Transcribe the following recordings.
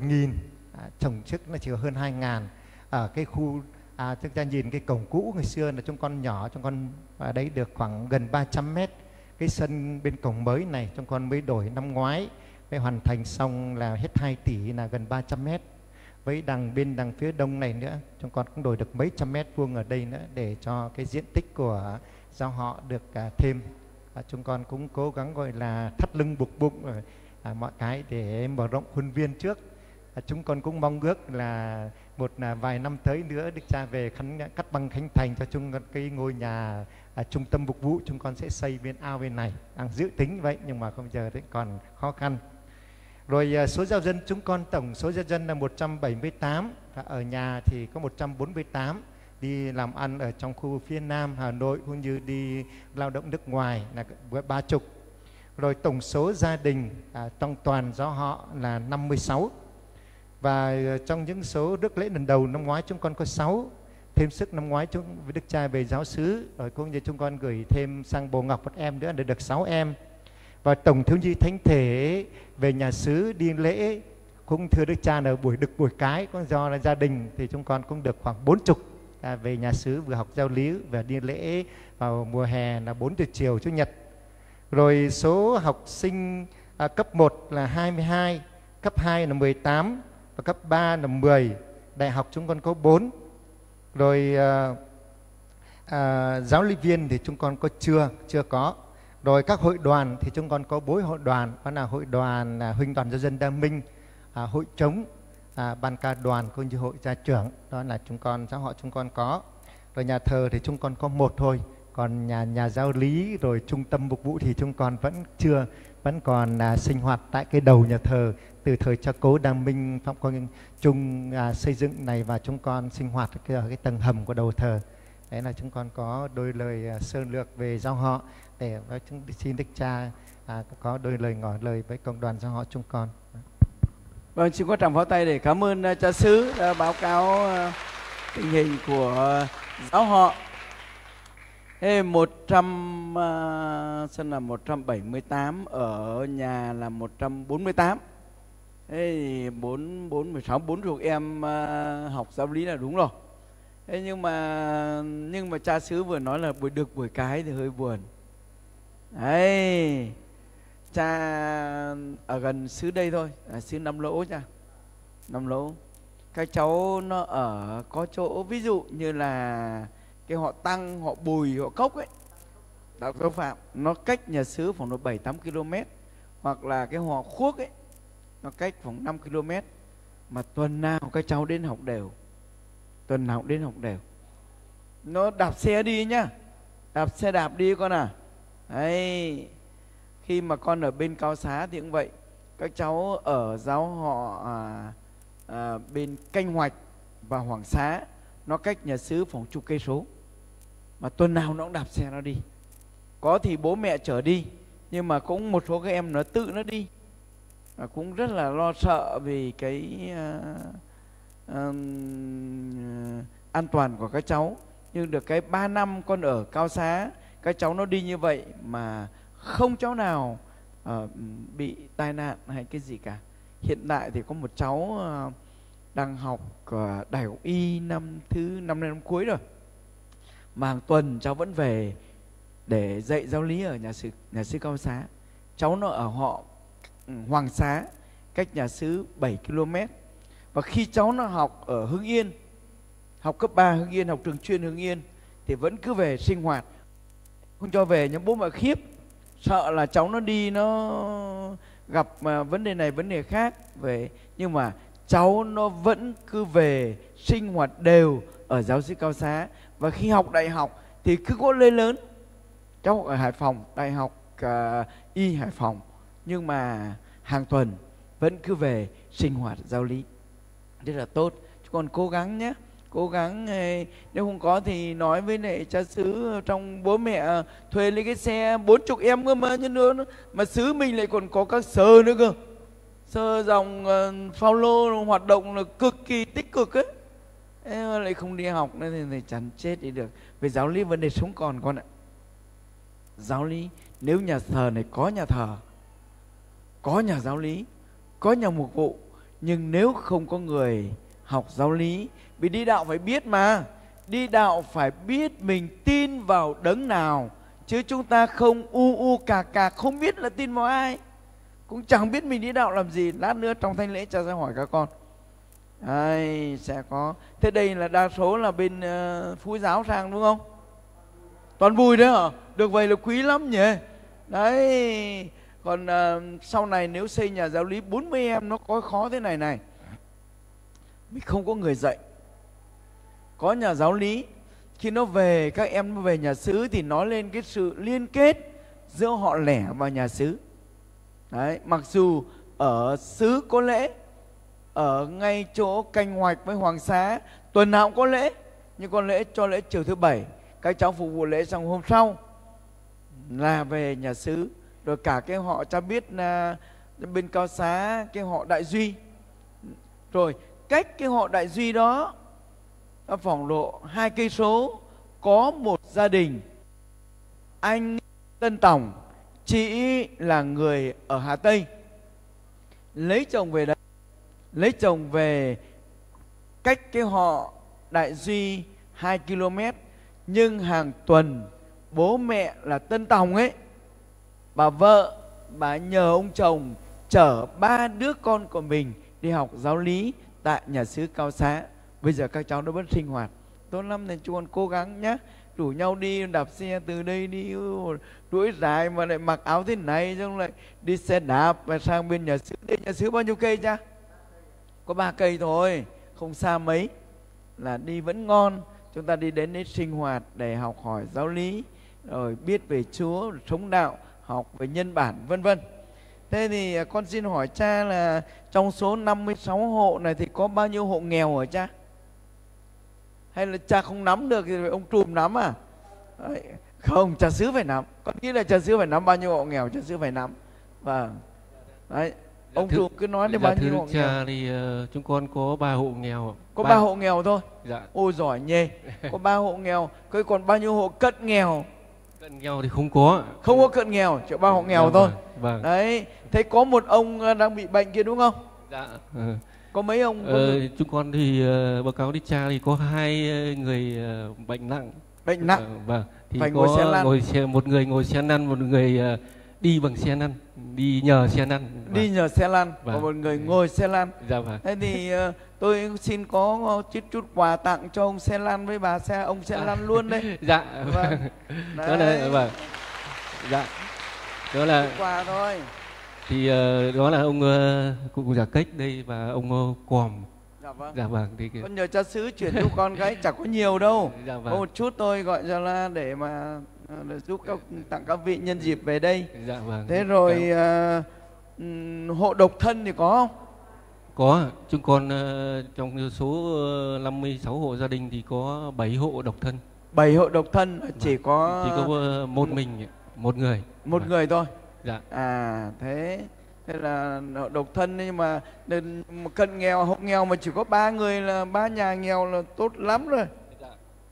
1.000, chồng trước là chỉ có hơn 2.000. Ở cái khu chúng ta nhìn cái cổng cũ ngày xưa là chúng con nhỏ, chúng con ở đấy được khoảng gần 300 mét. Cái sân bên cổng mới này chúng con mới đổi năm ngoái, mới hoàn thành xong là hết 2 tỷ, là gần 300 mét. Với đằng phía đông này nữa, chúng con cũng đổi được mấy trăm mét vuông ở đây nữa, để cho cái diện tích của giáo họ được thêm. Chúng con cũng cố gắng gọi là thắt lưng buộc bụng mọi cái để mở rộng khuôn viên trước. Chúng con cũng mong ước là vài năm tới nữa Đức Cha về cắt băng khánh thành cho chúng cái ngôi nhà trung tâm phục vụ, chúng con sẽ xây bên ao bên này, đang dự tính vậy nhưng mà không giờ đấy còn khó khăn. Rồi số giáo dân chúng con, tổng số giáo dân là 178, và ở nhà thì có 148, đi làm ăn ở trong khu phía Nam Hà Nội cũng như đi lao động nước ngoài là 30. Rồi tổng số gia đình trong toàn giáo họ là 56. Và trong những số rước lễ lần đầu năm ngoái chúng con có 6, thêm sức năm ngoái với Đức Cha về giáo xứ, rồi cũng như chúng con gửi thêm sang Bồ Ngọc một em nữa để được 6 em. Và tổng thiếu nhi thánh thể về nhà xứ đi lễ cũng thưa Đức Cha là buổi đực buổi cái, còn do là gia đình thì chúng con cũng được khoảng 40 về nhà xứ vừa học giáo lý và đi lễ vào mùa hè là 4 giờ chiều Chủ nhật. Rồi số học sinh cấp 1 là 22, cấp 2 là 18 và cấp 3 là 10. Đại học chúng con có 4. Rồi giáo lý viên thì chúng con có chưa có. Rồi các hội đoàn thì chúng con có 4 hội đoàn, đó là hội đoàn Huynh đoàn Giáo dân Đa Minh, hội trống, ban ca đoàn cũng như hội gia trưởng, đó là chúng con giáo họ chúng con có. Rồi nhà thờ thì chúng con có 1 thôi, còn nhà giáo lý rồi trung tâm phục vụ thì chúng con vẫn còn sinh hoạt tại cái đầu nhà thờ từ thời cha cố Đa Minh Phạm Quang Trung xây dựng này, và chúng con sinh hoạt ở cái tầng hầm của đầu thờ. Đấy là chúng con có đôi lời sơ lược về giáo họ, để chúng xin Đức Cha có đôi lời ngỏ lời với cộng đoàn giáo họ chúng con. Vâng, xin có tràng pháo tay để cảm ơn cha xứ đã báo cáo tình hình của giáo họ. Thế 178, ở nhà là 148. Thế 40 em học giáo lý là đúng rồi. Thế nhưng mà cha xứ vừa nói là buổi đực buổi cái thì hơi buồn. Đấy, cha ở gần xứ đây thôi, xứ Năm Lỗ cha. Năm Lỗ. Các cháu nó ở có chỗ ví dụ như là cái họ Tăng, họ Bùi, họ Cốc ấy, đạo giáo Phạm, nó cách nhà xứ khoảng 7-8 km. Hoặc là cái họ Khuốc ấy, nó cách khoảng 5 km. Mà tuần nào các cháu đến học đều. Tuần nào đến học đều. Nó đạp xe đi nhá, đạp xe đạp đi con à. Đấy, khi mà con ở bên Cao Xá thì cũng vậy. Các cháu ở giáo họ bên Canh Hoạch và Hoàng Xá, nó cách nhà xứ khoảng chục cây số, mà tuần nào nó cũng đạp xe nó đi. Có thì bố mẹ chở đi, nhưng mà cũng một số các em nó tự nó đi, và cũng rất là lo sợ vì cái an toàn của các cháu. Nhưng được cái 3 năm con ở Cao Xá, các cháu nó đi như vậy mà không cháu nào bị tai nạn hay cái gì cả. Hiện tại thì có một cháu đang học Đại học Y năm cuối rồi, mà hàng tuần cháu vẫn về để dạy giáo lý ở nhà xứ Cao Xá. Cháu nó ở họ Hoàng Xá, cách nhà xứ 7 km. Và khi cháu nó học ở Hưng Yên, học cấp 3 Hưng Yên, học trường chuyên Hưng Yên, thì vẫn cứ về sinh hoạt, không cho về. Nhưng bố mẹ khiếp, sợ là cháu nó đi nó gặp vấn đề này vấn đề khác về. Nhưng mà cháu nó vẫn cứ về sinh hoạt đều ở giáo xứ Cao Xá. Và khi học đại học thì cứ có lên lớn. Cháu học ở Hải Phòng, Đại học Y Hải Phòng, nhưng mà hàng tuần vẫn cứ về sinh hoạt giáo lý. Rất là tốt. Chúng con cố gắng nhé, cố gắng. Nếu không có thì nói với lại cha xứ trong bố mẹ thuê lấy cái xe 40 em cơ mà, nhân nữa mà xứ mình lại còn có các sơ nữa cơ. Sơ dòng Phaolô hoạt động là cực kỳ tích cực ấy. Lại không đi học nên thì chẳng chết đi được. Về giáo lý vấn đề sống còn con ạ. Giáo lý, nếu nhà thờ này có nhà thờ, có nhà giáo lý, có nhà mục vụ, Nhưng nếu không có người học giáo lý, vì đi đạo phải biết mà, đi đạo phải biết mình tin vào đấng nào, chứ chúng ta không cà không biết là tin vào ai, cũng chẳng biết mình đi đạo làm gì. Lát nữa trong thánh lễ cha sẽ hỏi các con. Đấy, sẽ có. Thế đây là đa số là bên Phú giáo sang đúng không? Toàn Bùi đấy hả? Được vậy là quý lắm nhỉ. Đấy. Còn sau này nếu xây nhà giáo lý 40 em nó có khó thế này này, mình không có người dạy. Có nhà giáo lý, khi nó về, các em nó về nhà xứ thì nói lên cái sự liên kết giữa họ lẻ và nhà xứ. Đấy, mặc dù ở xứ có lễ, ở ngay chỗ Canh Hoạch với Hoàng Xá tuần nào cũng có lễ, nhưng có lễ cho lễ chiều thứ Bảy, các cháu phục vụ lễ xong hôm sau là về nhà xứ. Rồi cả cái họ cha biết là bên Cao Xá, cái họ Đại Duy, rồi cách cái họ Đại Duy đó khoảng độ 2 cây số có một gia đình, anh Tân Tòng, chị là người ở Hà Tây, lấy chồng về đấy, lấy chồng về cách cái họ Đại Duy 2 km, nhưng hàng tuần bố mẹ là Tân Tòng ấy, bà vợ, bà nhờ ông chồng chở 3 đứa con của mình đi học giáo lý tại nhà xứ Cao Xá. Bây giờ các cháu nó vẫn sinh hoạt tốt lắm, nên chúng con cố gắng nhé, rủ nhau đi đạp xe từ đây đi đuổi dài mà lại mặc áo thế này, xong lại đi xe đạp và sang bên nhà xứ. Đây nhà xứ bao nhiêu cây cha? Có 3 cây thôi, không xa mấy, là đi vẫn ngon. Chúng ta đi đến đấy sinh hoạt để học hỏi giáo lý, rồi biết về Chúa, sống đạo, học về nhân bản, vân vân. Thế thì con xin hỏi cha là trong số 56 hộ này thì có bao nhiêu hộ nghèo hả cha? Hay là cha không nắm được thì ông Trùm nắm à? Đấy, không, cha xứ phải nắm. Con nghĩ là cha xứ phải nắm bao nhiêu hộ nghèo, cha xứ phải nắm. Vâng. Đấy, ông Trùm cứ nói đến bao nhiêu hộ nghèo. Cha thì chúng con có 3 hộ nghèo. Có 3 hộ nghèo thôi? Dạ. Ôi giỏi nhê. Có 3 hộ nghèo. Còn bao nhiêu hộ cận nghèo? Cận nghèo thì không có. Không có cận nghèo, chỉ 3 hộ nghèo thôi. Vâng. Đấy, thế có một ông đang bị bệnh kia đúng không? Dạ. Có mấy ông? Chúng con thì báo cáo đi cha thì có 2 người bệnh nặng. Bệnh nặng? Vâng. Thì phải có ngồi xe lăn. một người ngồi xe lăn, một người đi bằng xe lăn, đi nhờ xe lăn. Đi nhờ xe lăn, vâng. Và một người ngồi xe lăn. Dạ vâng. Thế thì tôi xin có chút quà tặng cho ông xe lăn với bà ông xe lăn luôn đấy. Dạ. Vâng. Đó là vâng. Dạ. Đó là quà thôi. Thì đó là ông cụ già Cách đây và ông Còm. Dạ vâng. Dạ vâng. Thì con nhờ cha xứ chuyển giúp con cái, chẳng có nhiều đâu. Dạ vâng. Có một chút tôi gọi cho là để mà để giúp tặng các vị nhân dịp về đây. Dạ vâng. Thế rồi hộ độc thân thì có không? Có, chúng con trong số 56 hộ gia đình thì có 7 hộ độc thân. 7 hộ độc thân, chỉ có một mình, một người. Một người thôi. Dạ. À thế là độc thân, nhưng mà cận nghèo, hộ nghèo mà chỉ có 3 người, là 3 nhà nghèo là tốt lắm rồi. Dạ.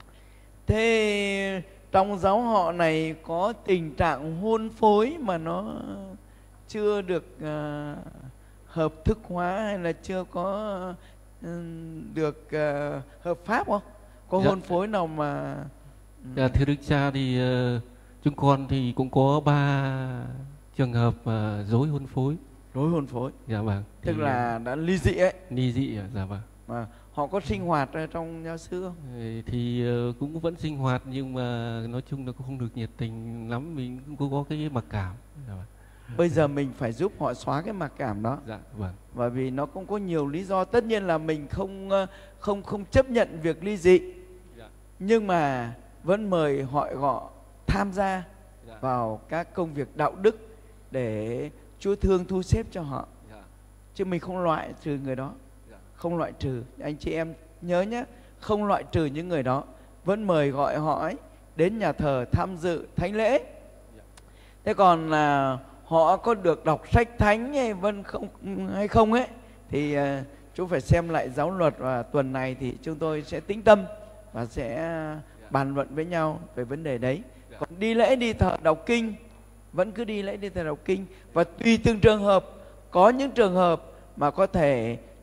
Thế trong giáo họ này có tình trạng hôn phối mà nó chưa được hợp thức hóa, hay là chưa có được hợp pháp không? Có hôn phối nào mà Dạ, thưa Đức Cha thì chúng con thì cũng có 3 trường hợp dối hôn phối. Dối hôn phối. Dạ vâng. Tức là đã ly dị ấy. Ly dị, dạ vâng. Mà họ có sinh hoạt trong giáo xứ không? Thì cũng vẫn sinh hoạt, nhưng mà nói chung là cũng không được nhiệt tình lắm, mình cũng có cái mặc cảm. Dạ vâng. Bây giờ mình phải giúp họ xóa cái mặc cảm đó. Dạ vâng. Bởi vì nó cũng có nhiều lý do. Tất nhiên là mình không chấp nhận việc ly dị. Dạ. Nhưng mà vẫn mời họ tham gia vào các công việc đạo đức để Chúa thương thu xếp cho họ. Chứ mình không loại trừ người đó. Không loại trừ. Anh chị em nhớ nhé, không loại trừ những người đó. Vẫn mời gọi họ ấy đến nhà thờ tham dự thánh lễ. Thế còn là họ có được đọc sách thánh hay không ấy, thì chúng phải xem lại giáo luật, và tuần này thì chúng tôi sẽ tĩnh tâm và sẽ bàn luận với nhau về vấn đề đấy. Còn đi lễ đi thờ đọc kinh, vẫn cứ đi lễ đi thờ đọc kinh. Và tùy từng trường hợp, có những trường hợp mà có thể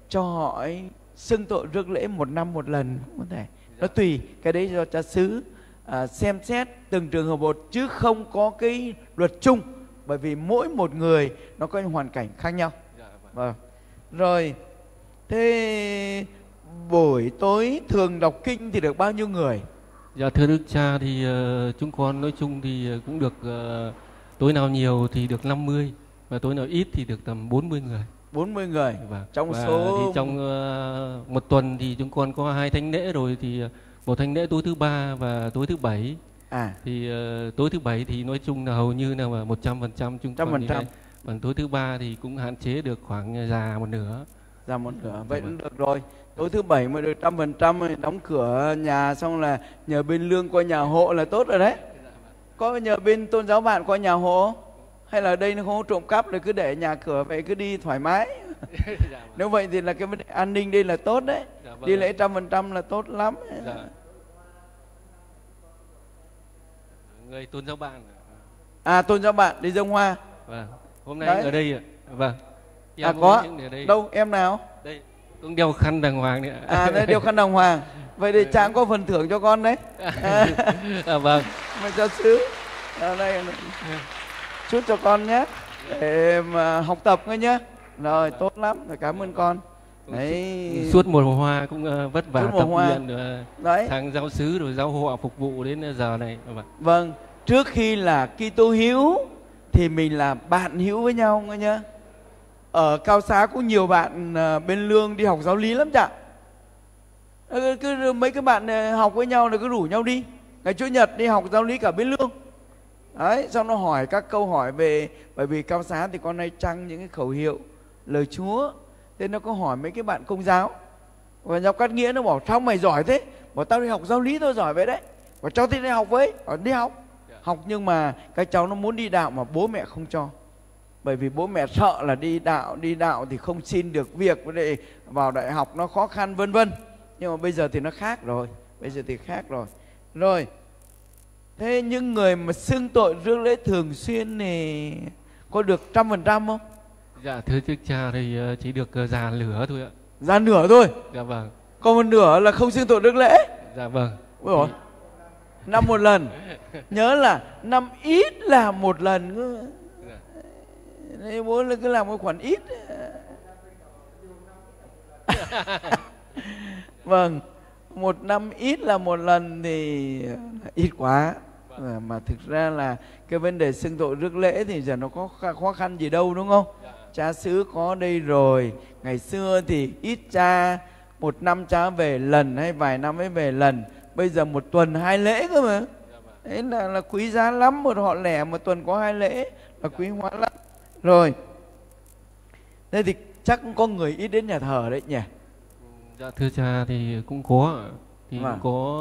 cho họ ấy xưng tội rước lễ 1 năm 1 lần cũng có thể. Nó tùy, cái đấy do cha xứ xem xét từng trường hợp một, chứ không có cái luật chung, bởi vì mỗi một người nó có những hoàn cảnh khác nhau. Vâng. Rồi, thế buổi tối thường đọc kinh thì được bao nhiêu người? Dạ thưa Đức Cha thì chúng con nói chung thì cũng được tối nào nhiều thì được 50 và tối nào ít thì được tầm 40 người. 40 người. Vâng. Trong và số thì trong một tuần thì chúng con có 2 thánh lễ rồi, thì một thánh lễ tối thứ 3 và tối thứ 7. Thì tối thứ 7 thì nói chung là hầu như là 100% chúng con đi đây. Còn tối thứ 3 thì cũng hạn chế được khoảng già một nửa. Già một nửa, vậy cũng được rồi. Tối thứ 7 mà được 100%, đóng cửa nhà xong là nhờ bên lương qua nhà hộ là tốt rồi đấy. Có nhờ bên tôn giáo bạn qua nhà hộ, hay là đây nó không có trộm cắp rồi cứ để nhà cửa vậy cứ đi thoải mái. Nếu vậy thì là cái vấn đề an ninh đây là tốt đấy. Đi lễ 100% là tốt lắm. Người tôn giáo bạn. Tôn giáo bạn đi dâng hoa. Vâng. Hôm nay ở đây ạ. Vâng. Em có. Đâu em nào? Đây, cũng đeo khăn đàng hoàng đấy ạ. Đây đeo khăn đàng hoàng. Vậy thì cha có phần thưởng cho con đấy. Vâng. Mà cho xứ. Đây chút cho con nhé, để mà học tập ngay nhé. Rồi tốt lắm, rồi cảm ơn con. Đấy. Suốt mùa hoa cũng vất vả tập luyện sang giáo xứ rồi giáo họ phục vụ đến giờ này. Vâng, trước khi là Kitô hữu thì mình là bạn hữu với nhau nghe nhá. Ở Cao Xá cũng nhiều bạn bên lương đi học giáo lý lắm chả. Cứ mấy cái bạn học với nhau là cứ rủ nhau đi. Ngày Chủ nhật đi học giáo lý cả bên lương. Đấy, xong nó hỏi các câu hỏi về, bởi vì Cao Xá thì con hay trăng những cái khẩu hiệu lời Chúa, thế nó có hỏi mấy cái bạn Công giáo, và giáo Cát Nghĩa nó bảo sao mày giỏi thế, bảo tao đi học giáo lý tôi giỏi vậy đấy, bảo cháu thì đi học với, bảo đi học, nhưng mà các cháu nó muốn đi đạo mà bố mẹ không cho, bởi vì bố mẹ sợ là đi đạo thì không xin được việc, để vào đại học nó khó khăn vân vân. Nhưng mà bây giờ thì nó khác rồi, rồi. Thế những người mà xưng tội rước lễ thường xuyên thì có được 100% không? Dạ thưa Đức Cha thì chỉ được già nửa thôi ạ. Già nửa thôi? Dạ vâng. Còn một nửa là không xưng tội rước lễ? Dạ vâng. Ôi dồi, năm một lần. Nhớ là năm ít là một lần. Nên bố cứ làm một khoản ít. Vâng, một năm ít là một lần thì ít quá. Mà thực ra là cái vấn đề xưng tội rước lễ thì giờ nó có khó khăn gì đâu đúng không? Cha xứ có đây rồi. Ngày xưa thì ít cha, một năm cha về lần hay vài năm mới về lần. Bây giờ một tuần 2 lễ cơ mà. Đấy là quý giá lắm. Một họ lẻ một tuần có 2 lễ là quý hóa lắm. Rồi, thế thì chắc cũng có người ít đến nhà thờ đấy nhỉ? Dạ thưa cha thì cũng có. Thì cũng có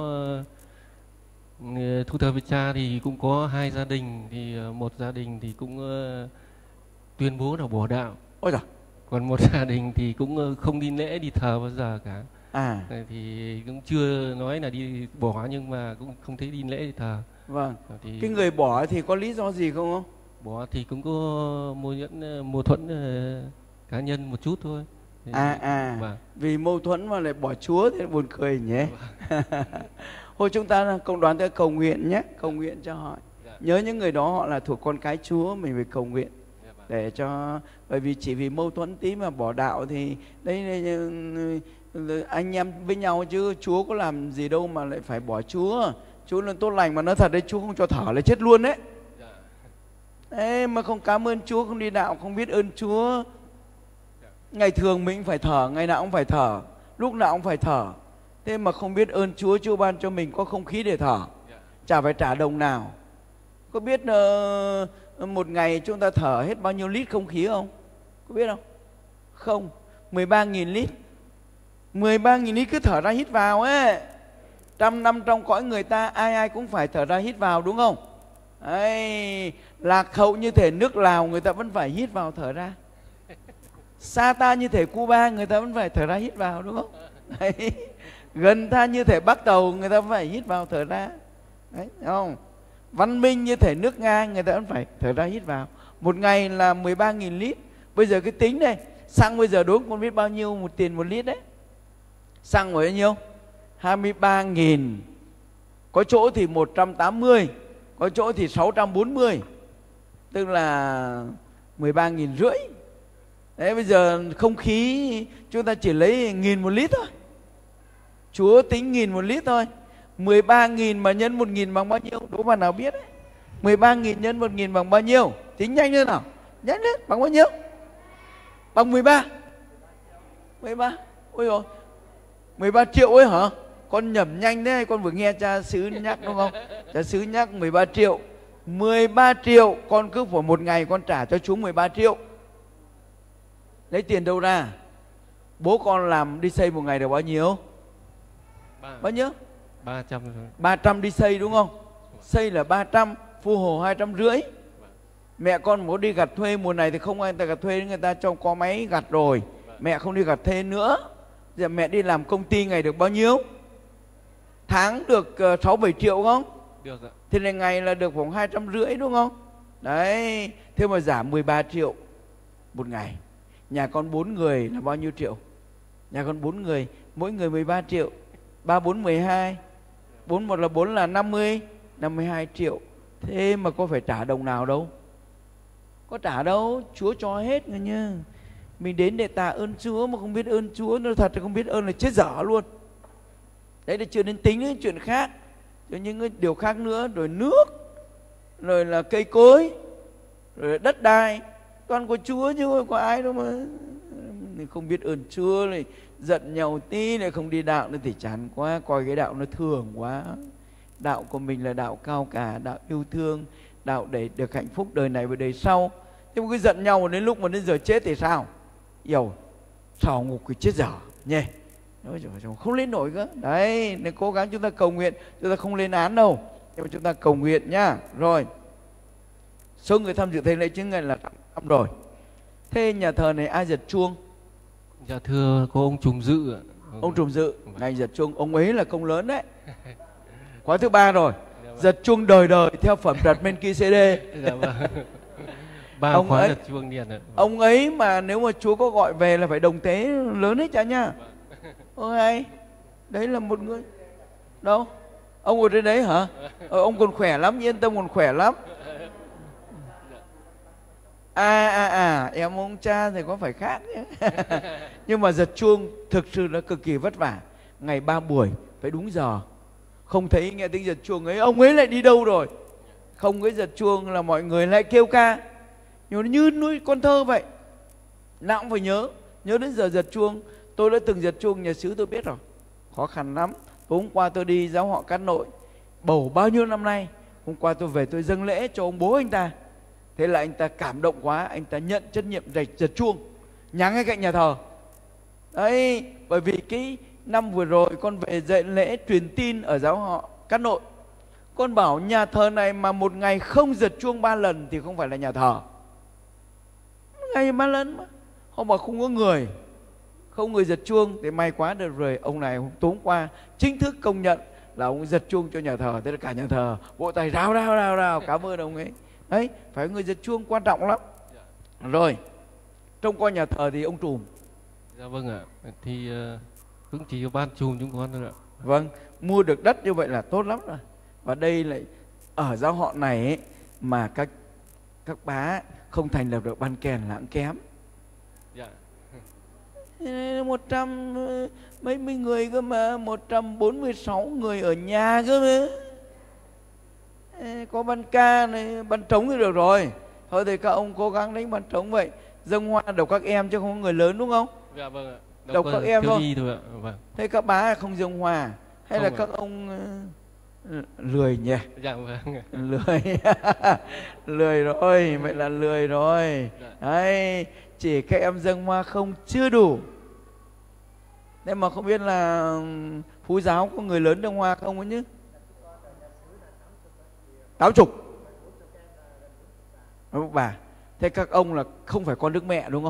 thu thờ với cha thì cũng có 2 gia đình, thì một gia đình thì cũng tuyên bố là bỏ đạo. Ôi giời. Còn một gia đình thì cũng không đi lễ đi thờ bao giờ cả. Thì cũng chưa nói là đi bỏ, nhưng mà cũng không thấy đi lễ đi thờ. Vâng. Thì cái người bỏ thì có lý do gì không? Bỏ thì cũng có mâu thuẫn cá nhân một chút thôi. Vì mâu thuẫn mà lại bỏ Chúa thì buồn cười nhỉ. Hồi chúng ta cộng đoàn tới cầu nguyện nhé, cầu nguyện cho họ. Nhớ những người đó họ là thuộc con cái Chúa, mình phải cầu nguyện để cho, bởi vì chỉ vì mâu thuẫn tí mà bỏ đạo thì đấy anh em với nhau, chứ Chúa có làm gì đâu mà lại phải bỏ Chúa. Chúa là tốt lành mà, nói thật đấy, Chúa không cho thở là chết luôn đấy. Đấy mà không cảm ơn Chúa, không đi đạo, không biết ơn Chúa. Ngày thường mình phải thở, ngày nào cũng phải thở, lúc nào cũng phải thở. Thế mà không biết ơn Chúa, Chúa ban cho mình có không khí để thở, chả phải trả đồng nào. Có biết một ngày chúng ta thở hết bao nhiêu lít không khí không? Có biết không? Không, 13.000 lít. 13.000 lít cứ thở ra hít vào ấy. 100 năm trong cõi người ta, ai cũng phải thở ra hít vào đúng không? Đấy, lạc hậu như thể nước Lào người ta vẫn phải hít vào thở ra. Xa ta như thể Cuba người ta vẫn phải thở ra hít vào đúng không? Đấy. Gần ta như thể Bắc Tàu người ta vẫn phải hít vào thở ra. Đấy, đúng không? Văn minh như thể nước Nga người ta vẫn phải thở ra hít vào. Một ngày là 13.000 lít. Bây giờ cái tính này, Xăng bây giờ đúng con biết bao nhiêu một tiền một lít đấy? Xăng bao nhiêu? 23.000. Có chỗ thì 180, có chỗ thì 640, tức là 13.500. Đấy, bây giờ không khí chúng ta chỉ lấy 1.000 một lít thôi. Chúa tính 1.000 một lít thôi. 13.000 mà nhân 1.000 bằng bao nhiêu? Đố bạn nào biết đấy. 13.000 nhân 1.000 bằng bao nhiêu? Tính nhanh lên nào. Nhanh lên, bằng bao nhiêu? Bằng 13. 13. Ôi dồi, 13 triệu ấy hả? Con nhẩm nhanh đấy, con vừa nghe cha xứ nhắc đúng không? Cha xứ nhắc 13 triệu. 13 triệu, con cứ phải một ngày con trả cho chú 13 triệu. Lấy tiền đâu ra? Bố con làm đi xây một ngày được bao nhiêu? Bao nhiêu? 300. 300 đi xây đúng không? Xây là 300, Phu Hồ 250. Mẹ con có đi gặt thuê mùa này thì không ai ta gặt thuê, người ta cho có máy gặt rồi. Mẹ không đi gặt thuê nữa. Giờ mẹ đi làm công ty ngày được bao nhiêu? Tháng được 6-7 triệu không? Được ạ. Thì này ngày là được khoảng 250 đúng không? Đấy, thế mà giảm 13 triệu một ngày. Nhà con 4 người là bao nhiêu triệu? Nhà con 4 người, mỗi người 13 triệu. 3, 4, 12. 4, 1 là 4 là 50, 52 triệu. Thế mà có phải trả đồng nào đâu. Có trả đâu, Chúa cho hết rồi nha. Mình đến để tạ ơn Chúa mà không biết ơn Chúa, nó thật là không biết ơn là chết dở luôn. Đấy là chưa đến tính đến chuyện khác, rồi những cái điều khác nữa, rồi nước, rồi là cây cối, rồi là đất đai, toàn của Chúa chứ không có ai đâu mà. Không biết ơn Chúa này, giận nhau tí lại không đi đạo nữa thì chán quá, coi cái đạo nó thường quá. Đạo của mình là đạo cao cả, đạo yêu thương, đạo để được hạnh phúc đời này và đời sau. Thế mà cứ giận nhau mà đến lúc mà đến giờ chết thì sao? Yêu sào ngục thì chết dở nhé, không lên nổi cơ. Đấy, nên cố gắng chúng ta cầu nguyện, chúng ta không lên án đâu, nhưng mà chúng ta cầu nguyện nhá. Rồi, số người tham dự thầy lễ chứng ngày là 5 rồi. Thế nhà thờ này ai giật chuông? Dạ thưa có ông Trùng Dự ạ. Ông Trùng Dự, ngày giật chuông, ông ấy là công lớn đấy. Khóa thứ 3 rồi. Giật chuông đời đời theo phẩm trật Melki-sê-đê. Dạ vâng. 3 ông khóa ấy, giật chuông điện ạ. Ông ấy mà nếu mà Chúa có gọi về là phải đồng tế lớn hết cha nha. Ôi hay, đấy là một người. Đâu? Ông ở trên đấy hả? Ông còn khỏe lắm, yên tâm, còn khỏe lắm. Em ông cha thì có phải khác nhé. Nhưng mà giật chuông thực sự là cực kỳ vất vả. Ngày 3 buổi phải đúng giờ. Không thấy nghe tiếng giật chuông ấy, ông ấy lại đi đâu rồi? Không cái giật chuông là mọi người lại kêu ca. Nhưng nó như nuôi con thơ vậy. Nào cũng phải nhớ đến giờ giật chuông. Tôi đã từng giật chuông nhà xứ tôi biết rồi. Khó khăn lắm. Hôm qua tôi đi giáo họ Cát Nội, bầu bao nhiêu năm nay. Hôm qua tôi về tôi dâng lễ cho ông bố anh ta. Thế là anh ta cảm động quá, anh ta nhận trách nhiệm giật chuông nhà ngay cạnh nhà thờ. Đấy, bởi vì cái năm vừa rồi con về dạy lễ truyền tin ở giáo họ Cát Nội. Con bảo nhà thờ này mà một ngày không giật chuông 3 lần thì không phải là nhà thờ. Ngày 3 lần mà. Hôm bảo không có người, không người giật chuông thì may quá được rồi. Ông này tối qua chính thức công nhận là ông giật chuông cho nhà thờ. Thế là cả nhà thờ vỗ tay rao cảm ơn ông ấy. Đấy, phải người giật chuông quan trọng lắm. Rồi, trông coi nhà thờ thì ông Trùm. Dạ vâng ạ. Thì cũng chỉ có ban Trùm chúng con thôi ạ. Vâng, mua được đất như vậy là tốt lắm rồi. Và đây lại ở giáo họ này ấy, mà các bá không thành lập được ban kèn là cũng kém. Dạ. 100 mấy mươi người cơ mà, 146 người ở nhà cơ mà. Có ban ca này, ban trống thì được rồi. Thôi thì các ông cố gắng đánh ban trống vậy. Dâng hoa đầu các em chứ không có người lớn đúng không? Dạ vâng ạ. Đầu các em thôi. Ạ. Vâng. Thế các bá không dâng hoa hay không là ạ. các ông lười nhỉ? Dạ vâng. Lười. Lười rồi, vậy là lười rồi. Dạ. Đấy, chỉ các em dâng hoa không chưa đủ. Thế mà không biết là Phú Giáo có người lớn dâng hoa không ấy nhỉ? 80. Bà, thế các ông là không phải con Đức Mẹ đúng không?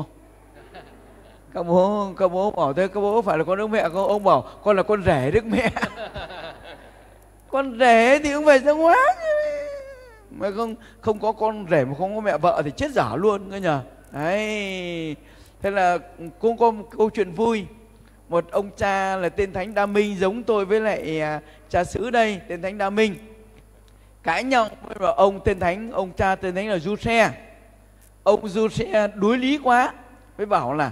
Các bố bảo thế, các bố phải là con Đức Mẹ không? Ông bảo con là con rể Đức Mẹ. Con rể thì cũng phải dâng hoa mà không có con rể mà không có mẹ vợ thì chết dở luôn cơ nhờ. Đấy, Thế là cũng có một câu chuyện vui. Một ông cha là tên Thánh Đa Minh, giống tôi với lại cha xứ đây, tên Thánh Đa Minh, cãi nhau với ông cha tên Thánh là Du Xe. Ông Du Xe đuối lý quá, mới bảo là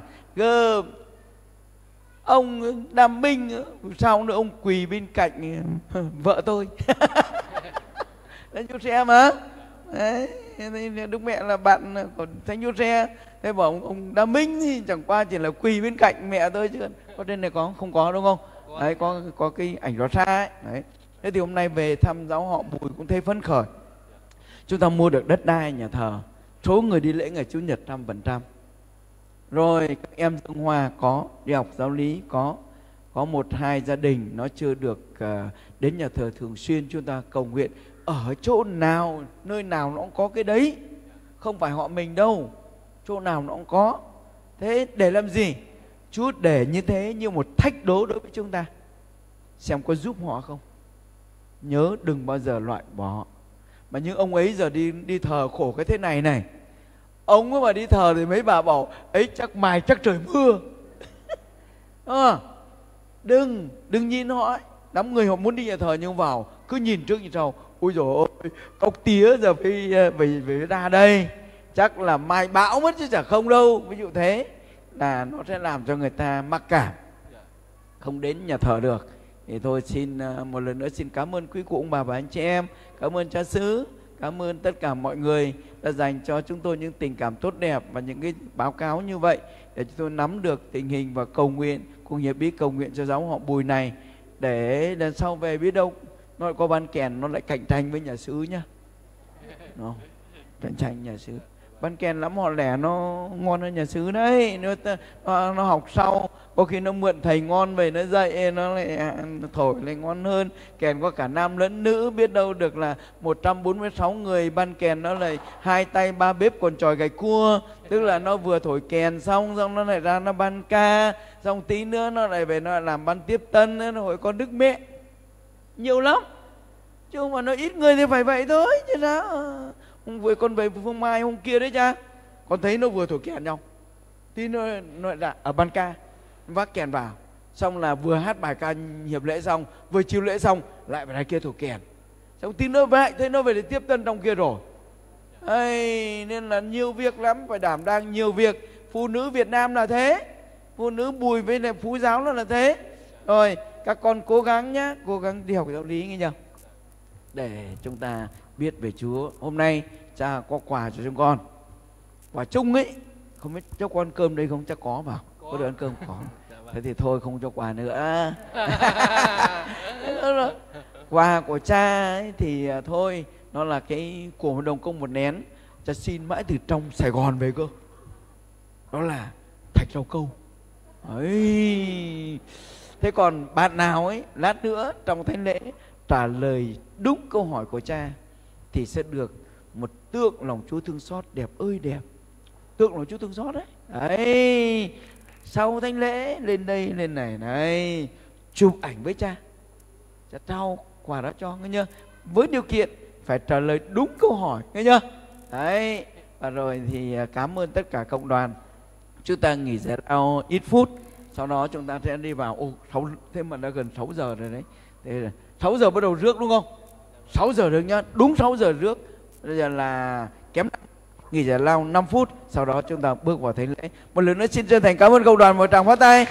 ông Đa Minh sao nữa, ông quỳ bên cạnh vợ tôi. Thánh Du Xe mà. Đấy, Đức Mẹ là bạn của Thánh Du Xe. Thế bảo ông Đa Minh thì chẳng qua chỉ là quỳ bên cạnh mẹ tôi chứ có trên này không có đúng không? Đấy, có cái ảnh đó xa ấy. Đấy. Thế thì hôm nay về thăm giáo họ Bùi cũng thấy phấn khởi. Chúng ta mua được đất đai nhà thờ, số người đi lễ ngày Chủ nhật 100%. Rồi các em Dương Hoa có đi học giáo lý, có 1-2 gia đình nó chưa được đến nhà thờ thường xuyên. Chúng ta cầu nguyện ở chỗ nào, nơi nào nó cũng có cái đấy, không phải họ mình đâu, chỗ nào nó cũng có. Thế để làm gì? Chúa để như thế như một thách đố đối với chúng ta, xem có giúp họ không. Nhớ đừng bao giờ loại bỏ họ. Mà những ông ấy giờ đi thờ khổ cái thế này này. Ông ấy mà đi thờ thì mấy bà bảo ấy chắc mai chắc trời mưa. Đừng nhìn họ ấy. Đám người họ muốn đi nhà thờ nhưng vào cứ nhìn trước nhìn sau. Ôi dồi ôi, cóc tía giờ phải ra đây, chắc là mai bão mất chứ chả không đâu. Ví dụ thế là nó sẽ làm cho người ta mặc cảm, không đến nhà thờ được. Thì tôi xin một lần nữa xin cảm ơn quý cụ ông bà và anh chị em, cảm ơn cha xứ, cảm ơn tất cả mọi người đã dành cho chúng tôi những tình cảm tốt đẹp và những cái báo cáo như vậy để chúng tôi nắm được tình hình và cầu nguyện, cùng hiệp bí cầu nguyện cho giáo họ Bùi này, để lần sau về biết đâu nó lại có ban kèn, nó lại cạnh tranh với nhà xứ nhá. Nó cạnh tranh nhà xứ. Ban kèn lắm họ lẻ nó ngon hơn nhà xứ đấy. Nó học sau, có khi nó mượn thầy ngon về nó dạy, nó lại thổi lại ngon hơn. Kèn có cả nam lẫn nữ, biết đâu được là 146 người ban kèn nó lại 2 tay 3 bếp còn chòi gạch cua. Tức là nó vừa thổi kèn xong nó lại ra nó ban ca, xong tí nữa nó lại về nó lại làm ban tiếp tân, nó hội con Đức Mẹ. Nhiều lắm. Chứ không mà nó ít người thì phải vậy thôi chứ sao. Con về Phương Mai hôm kia đấy cha, con thấy nó vừa thổi kèn nhau, tí nó lại ở ban ca vác kèn vào, xong là vừa hát bài ca hiệp lễ xong, vừa chiêu lễ xong lại phải ra kia thổi kèn, xong tí nữa vậy thấy nó về để tiếp tân trong kia rồi. Nên là nhiều việc lắm, phải đảm đang nhiều việc. Phụ nữ Việt Nam là thế, phụ nữ Bùi với lại Phú giáo là thế. Rồi các con cố gắng nhá, cố gắng đi học giáo lý nghe nhờ, để chúng ta biết về Chúa. Hôm nay cha có quà cho chúng con, quà chung ấy, không biết cho con cơm đây không, chắc có vào, có được ăn cơm có. Thế thì thôi không cho quà nữa. Quà của cha ấy thì thôi, nó là cái của một đồng công một nén, cha xin mãi từ trong Sài Gòn về cơ. Đó là thạch rau câu ấy. Thế còn bạn nào ấy lát nữa trong thánh lễ trả lời đúng câu hỏi của cha thì sẽ được một tượng lòng Chúa thương xót đẹp ơi đẹp. Tượng lòng Chúa thương xót đấy. Đấy, sau thánh lễ lên đây lên này chụp ảnh với cha, cha trao quà đó cho nghe nhớ, với điều kiện phải trả lời đúng câu hỏi nghe nhớ. Đấy, và rồi thì cảm ơn tất cả cộng đoàn. Chúng ta nghỉ giải lao ít phút, sau đó chúng ta sẽ đi vào. Thế mà đã gần 6 giờ rồi đấy. Thế là 6 giờ bắt đầu rước đúng không? 6 giờ được nhá, đúng 6 giờ rước. Bây giờ là kém nghỉ giải lao 5 phút, sau đó chúng ta bước vào thánh lễ. Một lần nữa xin chân thành cảm ơn cộng đoàn, một tràng pháo tay.